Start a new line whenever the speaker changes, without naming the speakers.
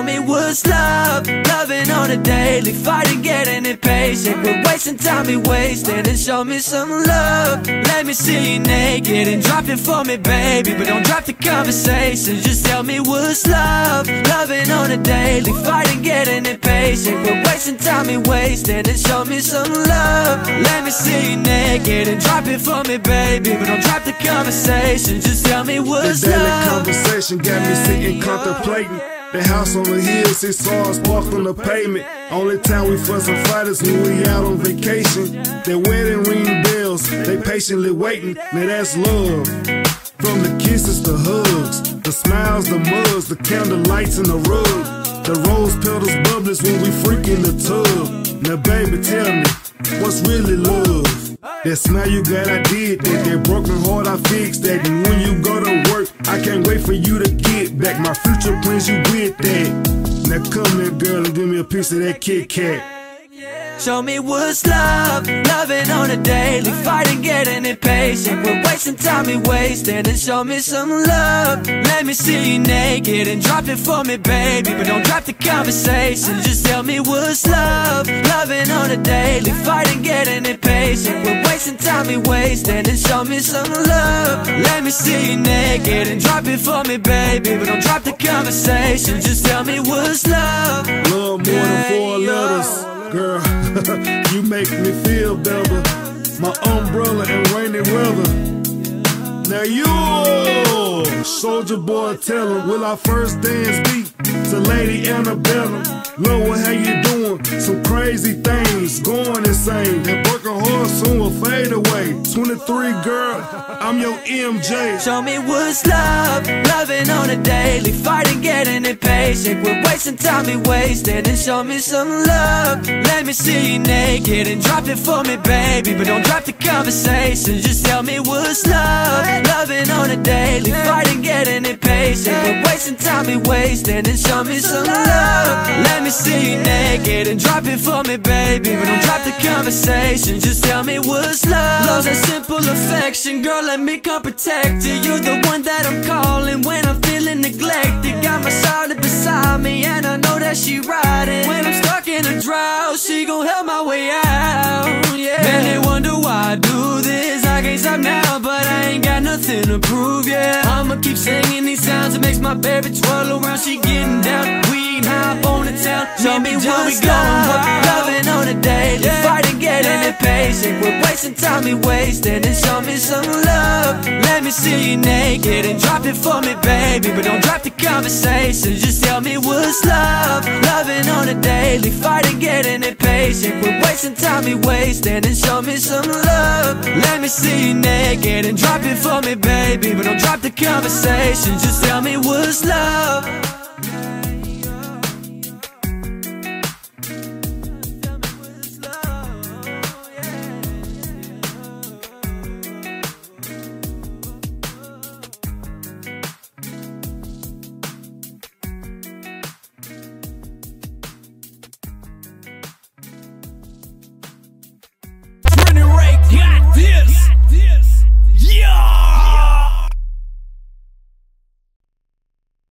me what's love. Loving on a daily, fighting, getting impatient. We're wasting time, we wasted. And show me some love. Let me see you naked and drop it for me, baby. But don't drop the conversation, just tell me what's love. Loving on a daily, fighting, getting impatient. We're wasting time, we wasted. And show me some love. Let me see you naked and drop it for me, baby. But don't drop the conversation, just tell me what's
the daily
love.
Conversation got me sitting contemplating. The house on the hill, 6 cars parked on the pavement. Only time we fuss and fight is when we out on vacation. Their wedding ring bells, they patiently waiting. Now that's love. From the kisses to hugs, the smiles, the mugs, the candle lights and the rug, the rose petals bubbles when we freak in the tub. Now baby, tell me, what's really love? That smile you got, I did that. That broken heart, I fixed that. And when you go to work, I can't wait for you to get back. My future plans, you with that. Now come here, girl, and give me a piece of that Kit Kat.
Show me what's love. Loving on a daily, fighting, getting impatient. We're wasting time, we wasted. And show me some love. Let me see you naked and drop it for me, baby. But don't drop the conversation, just tell me what's love. Loving on a daily, fighting, getting impatient. We're wasting time, we wasted. And show me some love. Let me see you naked and drop it for me, baby. But don't drop the conversation, just tell me what's love.
Love more than 4 letters. Girl, you make me feel better. My umbrella in rainy weather. Now you, soldier boy, tell him, will our first dance be to Lady Annabella? Lord, how you doing? Some crazy things, going insane. And working hard soon will fade away. 23, girl, I'm your MJ.
Show me what's love. Loving on a daily, fighting, getting impatient. We're wasting time, we wasted. And show me some love. Let me see you naked and drop it for me, baby. But don't drop the conversation, just tell me what's love. Loving on a daily, fighting, getting impatient. We're wasting time, we wasted. And show me some love. Let me see you naked and drop it for me, baby. But don't drop the conversation, just tell me what's love. Love's a simple affection, girl, let me come protect you. You're the one that I'm calling when I'm feeling neglected. Got my Charlotte beside me and I know that she riding. When I'm stuck in a drought, she gon' help my way out, yeah. Man, they wonder why I do this. I can't stop now, but I ain't got nothing to prove, yeah. I'ma keep singing these sounds, it makes my baby twirl around. She getting down, we ain't hop on the town. Show me what's love. Loving on a daily, fighting, getting impatient. We're wasting time, we wasted. And show me some love. Let me see you naked and drop it for me, baby. But don't drop the conversation, just tell me what's love. Loving on a daily, fighting, getting impatient. We're wasting time, we wasted. And show me some love. Let me see you naked and drop it for me, baby. But don't drop the conversation, just tell me what's love.